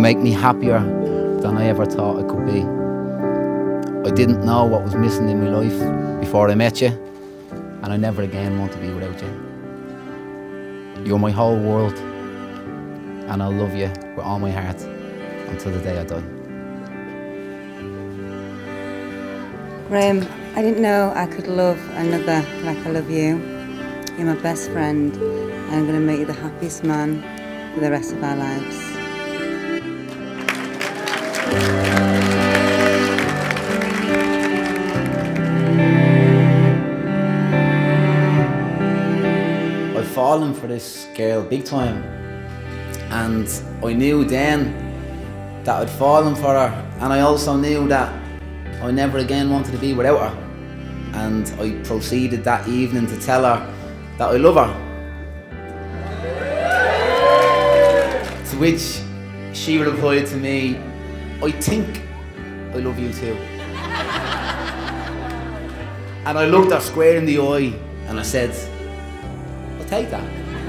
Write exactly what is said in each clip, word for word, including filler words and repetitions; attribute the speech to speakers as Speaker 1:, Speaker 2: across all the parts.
Speaker 1: make me happier than I ever thought I could be. I didn't know what was missing in my life before I met you, and I never again want to be without you. You're my whole world, and I'll love you with all my heart until the day I die.
Speaker 2: Graham, I didn't know I could love another like I love you. You're my best friend, and I'm going to make you the happiest man for the rest of our lives.
Speaker 1: I've fallen for this girl big time, and I knew then that I'd fallen for her, and I also knew that I never again wanted to be without her. And I proceeded that evening to tell her that I love her. To which she replied to me, I think I love you too. And I looked her square in the eye and I said, I'll take that.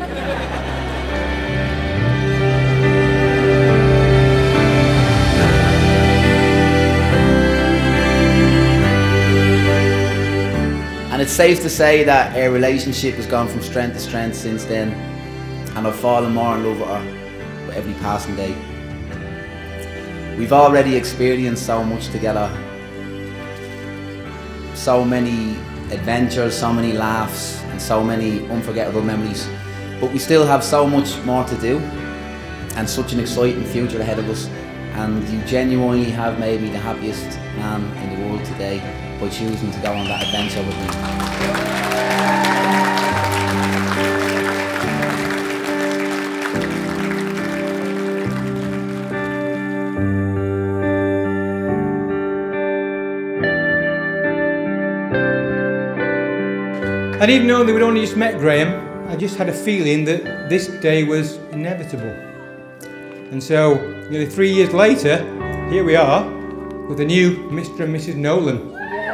Speaker 1: And it's safe to say that our relationship has gone from strength to strength since then, and I've fallen more in love with her with every passing day. We've already experienced so much together, so many adventures, so many laughs, and so many unforgettable memories. But we still have so much more to do, and such an exciting future ahead of us. And you genuinely have made me the happiest man in the world today by choosing to go on that adventure with me.
Speaker 3: And even though we'd only just met Graham, I just had a feeling that this day was inevitable. And so, nearly three years later, here we are with a new Mister and Missus Nolan.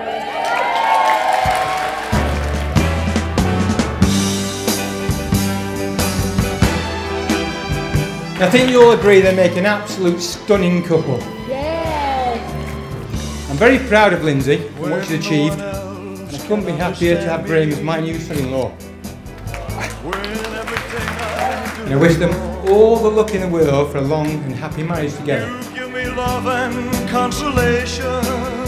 Speaker 3: I think you'll agree they make an absolute stunning couple.
Speaker 4: Yes!
Speaker 3: I'm very proud of Lindsay and what she's achieved, and I couldn't be happier to have Graham as my new son-in-law. And I wish them all the luck in the world for a long and happy marriage together.
Speaker 5: You give me love and consolation.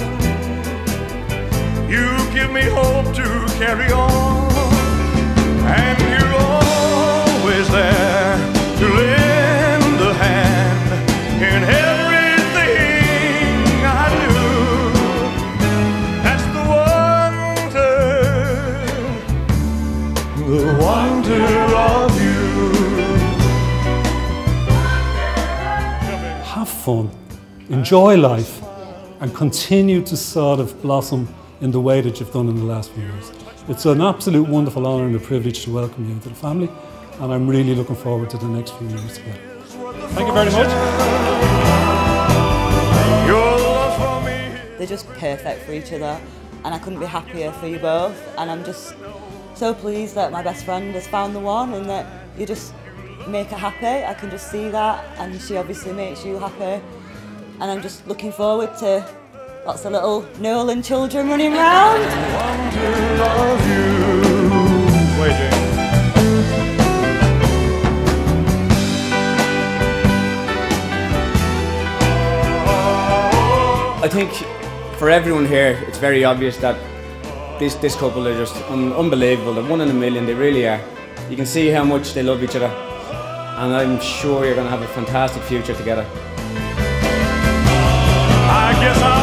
Speaker 5: You give me hope to carry on. And you're always there to lend a hand in everything I do. That's the wonder, the wonder of you.
Speaker 6: Have fun, enjoy life, and continue to sort of blossom in the way that you've done in the last few years. It's an absolute wonderful honour and a privilege to welcome you into the family, and I'm really looking forward to the next few years together.
Speaker 3: Thank you very much.
Speaker 2: They're just perfect for each other, and I couldn't be happier for you both. And I'm just so pleased that my best friend has found the one, and that you just make her happy. I can just see that, and she obviously makes you happy. And I'm just looking forward to lots of little Nolan children running around.
Speaker 7: I think for everyone here, it's very obvious that this, this couple are just un unbelievable. They're one in a million, they really are. You can see how much they love each other, and I'm sure you're going to have a fantastic future together.
Speaker 5: I guess I'll